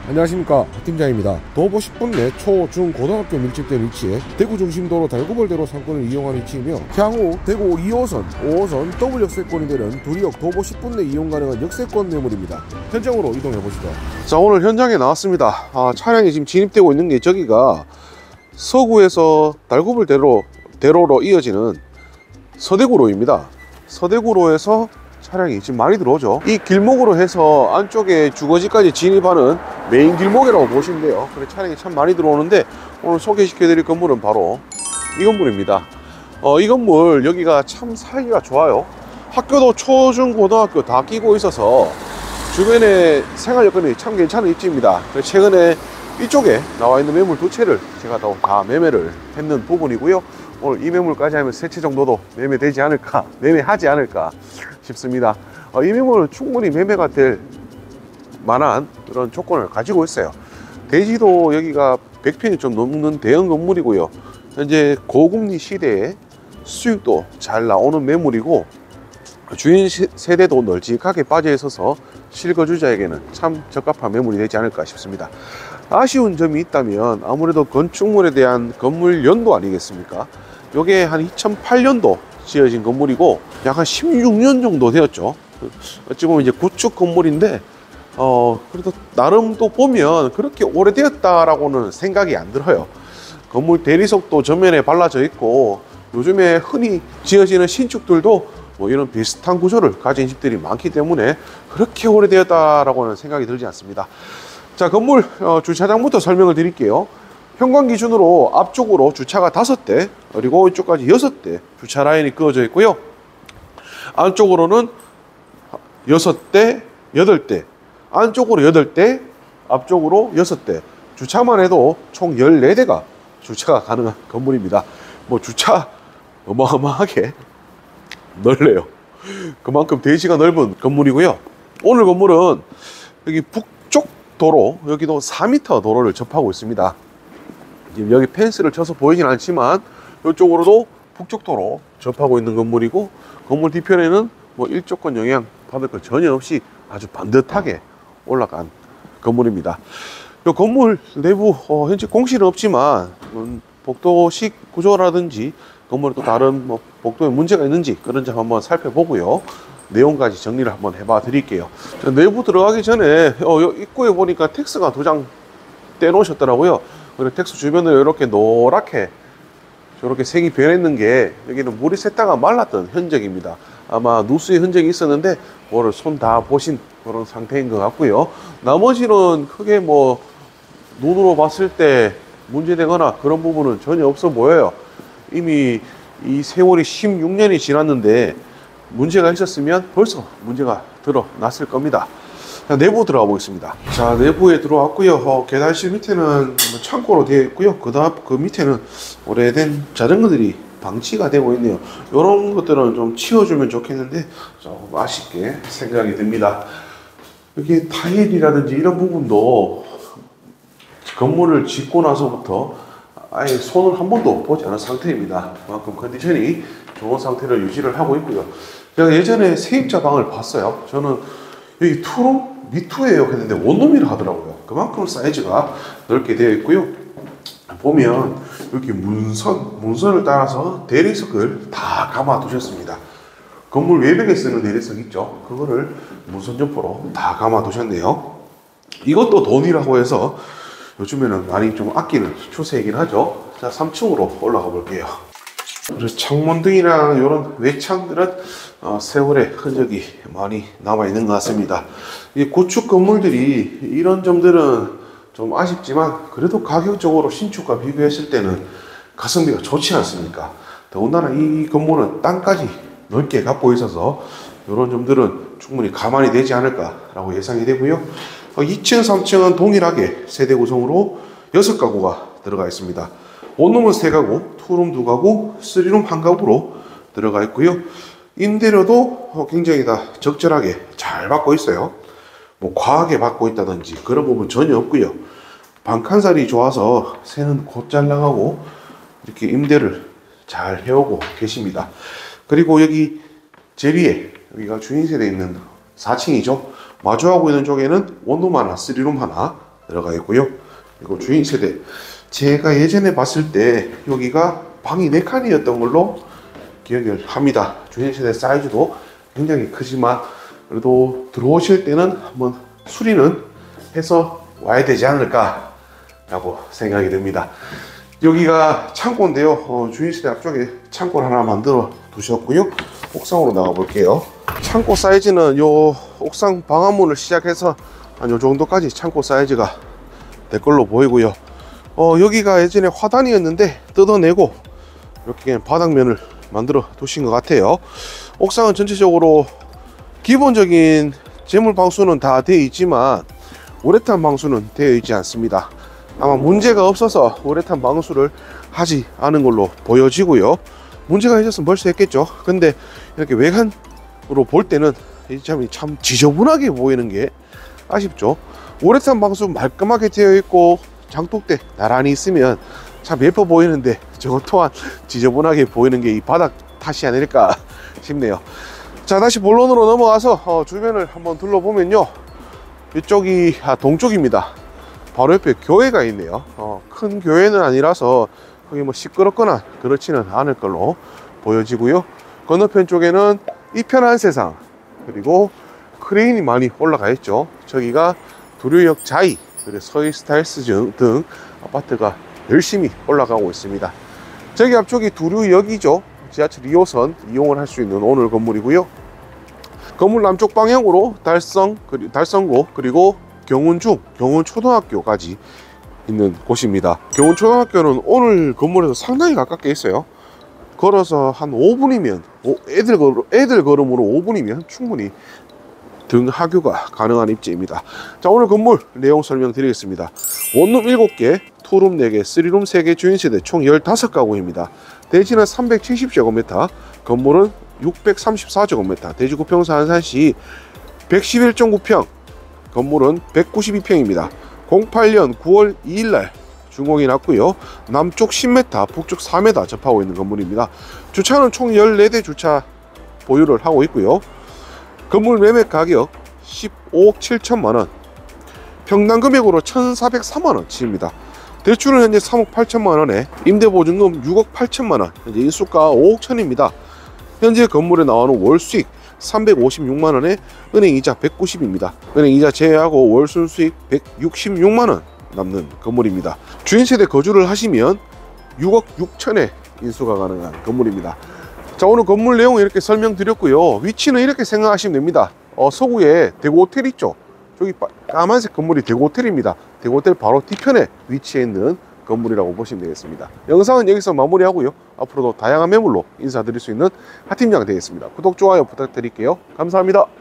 안녕하십니까, 팀장입니다. 도보 10분 내 초, 중, 고등학교 밀집된 위치에 대구 중심도로 달구벌대로 상권을 이용한 위치이며 향후 대구 2호선, 5호선 더블 역세권이 되는 두리역 도보 10분 내 이용 가능한 역세권 매물입니다. 현장으로 이동해 보시죠. 자, 오늘 현장에 나왔습니다. 차량이 지금 진입되고 있는 게 저기가 서구에서 달구벌대로로 이어지는 서대구로입니다. 서대구로에서 차량이 지금 많이 들어오죠. 이 길목으로 해서 안쪽에 주거지까지 진입하는 메인 길목이라고 보시면 돼요. 그래 차량이 참 많이 들어오는데 오늘 소개시켜 드릴 건물은 바로 이 건물입니다. 이 건물 여기가 참 살기가 좋아요. 학교도 초, 중, 고등학교 다 끼고 있어서 주변에 생활 여건이 참 괜찮은 입지입니다. 최근에 이쪽에 나와 있는 매물 두 채를 제가 다 매매를 했는 부분이고요. 오늘 이 매물까지 하면 세 채 정도도 매매하지 않을까 싶습니다. 이 매물은 충분히 매매가 될 만한 그런 조건을 가지고 있어요. 대지도 여기가 100평이 좀 넘는 대형 건물이고요. 현재 고금리 시대에 수익도 잘 나오는 매물이고 주인 세대도 널찍하게 빠져 있어서 실거주자에게는 참 적합한 매물이 되지 않을까 싶습니다. 아쉬운 점이 있다면 아무래도 건축물에 대한 건물 연도 아니겠습니까? 요게 한 2008년도 지어진 건물이고 약 한 16년 정도 되었죠. 어찌 보면 이제 구축 건물인데 그래도 나름 또 보면 그렇게 오래되었다라고는 생각이 안 들어요. 건물 대리석도 전면에 발라져 있고 요즘에 흔히 지어지는 신축들도 뭐 이런 비슷한 구조를 가진 집들이 많기 때문에 그렇게 오래되었다라고는 생각이 들지 않습니다. 자, 건물 주차장부터 설명을 드릴게요. 현관 기준으로 앞쪽으로 주차가 5대, 그리고 이쪽까지 6대 주차 라인이 그어져 있고요. 안쪽으로는 6대, 8대, 안쪽으로 8대, 앞쪽으로 6대, 주차만 해도 총 14대가 주차가 가능한 건물입니다. 뭐 주차 어마어마하게 넓네요. 그만큼 대지가 넓은 건물이고요. 오늘 건물은 여기 북쪽 도로, 여기도 4m 도로를 접하고 있습니다. 지금 여기 펜스를 쳐서 보이진 않지만 이쪽으로도 북쪽 도로 접하고 있는 건물이고, 건물 뒤편에는 뭐 일조권 영향 받을 것 전혀 없이 아주 반듯하게 올라간 건물입니다. 이 건물 내부 현재 공실은 없지만 복도식 구조라든지 건물에 또 다른 뭐 복도에 문제가 있는지 그런 점 한번 살펴보고요. 내용까지 정리를 한번 해봐 드릴게요. 내부 들어가기 전에 입구에 보니까 텍스가 도장 떼놓으셨더라고요. 그리고 텍스 주변으로 이렇게 노랗게 저렇게 색이 변했는 게 여기는 물이 샜다가 말랐던 흔적입니다. 아마 누수의 흔적이 있었는데 뭐를 손 다 보신 그런 상태인 것 같고요. 나머지는 크게 뭐 눈으로 봤을 때 문제되거나 그런 부분은 전혀 없어 보여요. 이미 이 세월이 16년이 지났는데 문제가 있었으면 벌써 문제가 드러났을 겁니다. 자, 내부 들어가 보겠습니다. 자, 내부에 들어왔고요. 계단실 밑에는 창고로 되어 있고요. 그 밑에는 오래된 자전거들이 방치가 되고 있네요. 이런 것들은 좀 치워주면 좋겠는데 좀 아쉽게 생각이 듭니다. 여기 타일이라든지 이런 부분도 건물을 짓고 나서부터 아예 손을 한 번도 보지 않은 상태입니다. 그만큼 컨디션이 좋은 상태를 유지를 하고 있고요. 제가 예전에 세입자 방을 봤어요. 저는 여기 투룸 미투예요 했는데 원룸이라 하더라고요. 그만큼 사이즈가 넓게 되어 있고요. 보면 여기 문선을 따라서 대리석을 다 감아 두셨습니다. 건물 외벽에 쓰는 대리석 있죠? 그거를 문선 점포로 다 감아 두셨네요. 이것도 돈이라고 해서 요즘에는 많이 좀 아끼는 추세이긴 하죠. 자, 3층으로 올라가 볼게요. 그리고 창문등이랑 이런 외창들은 세월의 흔적이 많이 남아 있는 것 같습니다. 이 고축 건물들이 이런 점들은 좀 아쉽지만 그래도 가격적으로 신축과 비교했을 때는 가성비가 좋지 않습니까? 더군다나 이 건물은 땅까지 넓게 갖고 있어서 이런 점들은 충분히 감안이 되지 않을까라고 예상이 되고요. 2층, 3층은 동일하게 세대 구성으로 6가구가 들어가 있습니다. 원룸은 3가구, 투룸 2가구, 3룸 1가구로 들어가 있고요. 임대료도 굉장히 다 적절하게 잘 받고 있어요. 뭐 과하게 받고 있다든지 그런 부분 전혀 없고요. 방칸살이 좋아서 새는 곧잘 나가고 이렇게 임대를 잘 해오고 계십니다. 그리고 여기 제비에 여기가 주인 세대에 있는 4층이죠. 마주하고 있는 쪽에는 원룸 하나, 3룸 하나 들어가 있고요. 그리고 주인 세대, 제가 예전에 봤을 때 여기가 방이 4칸이었던 걸로 기억을 합니다. 주인 세대 사이즈도 굉장히 크지만 그래도 들어오실 때는 한번 수리는 해서 와야 되지 않을까 라고 생각이 듭니다. 여기가 창고인데요. 주인 세대 앞쪽에 창고를 하나 만들어 두셨고요. 옥상으로 나가 볼게요. 창고 사이즈는 요 옥상 방화문을 시작해서 한 요 정도까지 창고 사이즈가 될 걸로 보이고요. 여기가 예전에 화단이었는데 뜯어내고 이렇게 그냥 바닥면을 만들어 두신 것 같아요. 옥상은 전체적으로 기본적인 재물 방수는 다 되어 있지만 우레탄 방수는 되어 있지 않습니다. 아마 문제가 없어서 우레탄 방수를 하지 않은 걸로 보여지고요. 문제가 있었으면 벌써 했겠죠. 근데 이렇게 외관으로 볼 때는 이 점이 참 지저분하게 보이는 게 아쉽죠. 우레탄 방수 말끔하게 되어 있고 장독대 나란히 있으면 참 예뻐 보이는데 저것 또한 지저분하게 보이는 게 이 바닥 탓이 아닐까 싶네요. 자, 다시 본론으로 넘어가서 주변을 한번 둘러보면요, 이쪽이 동쪽입니다. 바로 옆에 교회가 있네요. 큰 교회는 아니라서 거기 뭐 시끄럽거나 그렇지는 않을 걸로 보여지고요. 건너편 쪽에는 이편한 세상, 그리고 크레인이 많이 올라가 있죠. 저기가 두류역 자이, 그리고 서희스타일스 등 아파트가 열심히 올라가고 있습니다. 저기 앞쪽이 두류역이죠. 지하철 2호선 이용을 할 수 있는 오늘 건물이고요. 건물 남쪽 방향으로 달성고, 그리고 경운중, 경운초등학교까지 있는 곳입니다. 경운초등학교는 오늘 건물에서 상당히 가깝게 있어요. 걸어서 한 5분이면, 애들 걸음으로 5분이면 충분히 등하교가 가능한 입지입니다. 자, 오늘 건물 내용 설명드리겠습니다. 원룸 7개, 투룸 4개, 3룸 3개, 주인세대 총 15가구입니다. 대지는 370제곱미터, 건물은 634제곱미터, 대지 구평수 안산시 111.9평, 건물은 192평입니다. 08년 9월 2일날 준공이 났고요. 남쪽 10m, 북쪽 4m 접하고 있는 건물입니다. 주차는 총 14대 주차 보유를 하고 있고요. 건물 매매 가격 15억 7천만원, 평당 금액으로 1,403만원 치입니다. 대출은 현재 3억 8천만원에 임대보증금 6억 8천만원, 현재 인수가 5억 천입니다. 현재 건물에 나오는 월수익 356만원에 은행이자 190입니다. 은행이자 제외하고 월순수익 166만원 남는 건물입니다. 주인세대 거주를 하시면 6억 6천에 인수가 가능한 건물입니다. 자, 오늘 건물 내용 이렇게 설명드렸고요. 위치는 이렇게 생각하시면 됩니다. 서구에 대구호텔 있죠. 저기 까만색 건물이 대구호텔입니다. 대구호텔 바로 뒤편에 위치해 있는 건물이라고 보시면 되겠습니다. 영상은 여기서 마무리하고요. 앞으로도 다양한 매물로 인사드릴 수 있는 하팀장 되겠습니다. 구독, 좋아요 부탁드릴게요. 감사합니다.